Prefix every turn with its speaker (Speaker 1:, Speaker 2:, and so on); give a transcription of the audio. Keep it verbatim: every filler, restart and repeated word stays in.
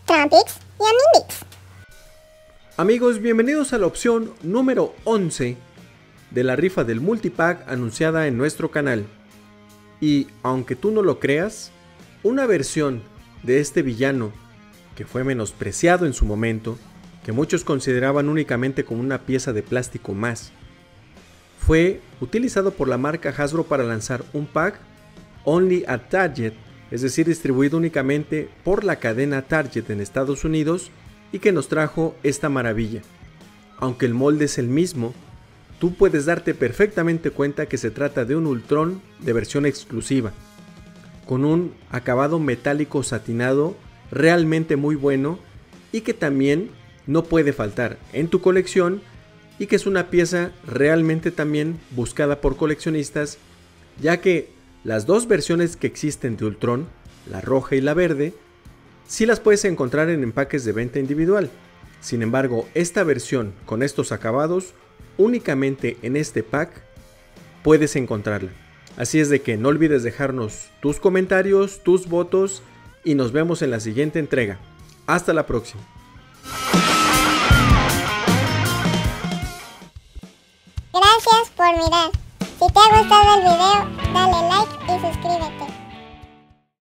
Speaker 1: Trumpix y Amindix.
Speaker 2: Amigos, bienvenidos a la opción número once de la rifa del multipack anunciada en nuestro canal. Y aunque tú no lo creas, una versión de este villano que fue menospreciado en su momento, que muchos consideraban únicamente como una pieza de plástico más, fue utilizado por la marca Hasbro para lanzar un pack Only at Target, es decir, distribuido únicamente por la cadena Target en Estados Unidos, y que nos trajo esta maravilla. Aunque el molde es el mismo, tú puedes darte perfectamente cuenta que se trata de un Ultron de versión exclusiva, con un acabado metálico satinado realmente muy bueno y que también no puede faltar en tu colección, y que es una pieza realmente también buscada por coleccionistas, ya que las dos versiones que existen de Ultron, la roja y la verde, sí las puedes encontrar en empaques de venta individual. Sin embargo, esta versión con estos acabados, únicamente en este pack puedes encontrarla. Así es de que no olvides dejarnos tus comentarios, tus votos, y nos vemos en la siguiente entrega. Hasta la próxima.
Speaker 1: Gracias por mirar. Si te ha gustado el video, dale like y suscríbete.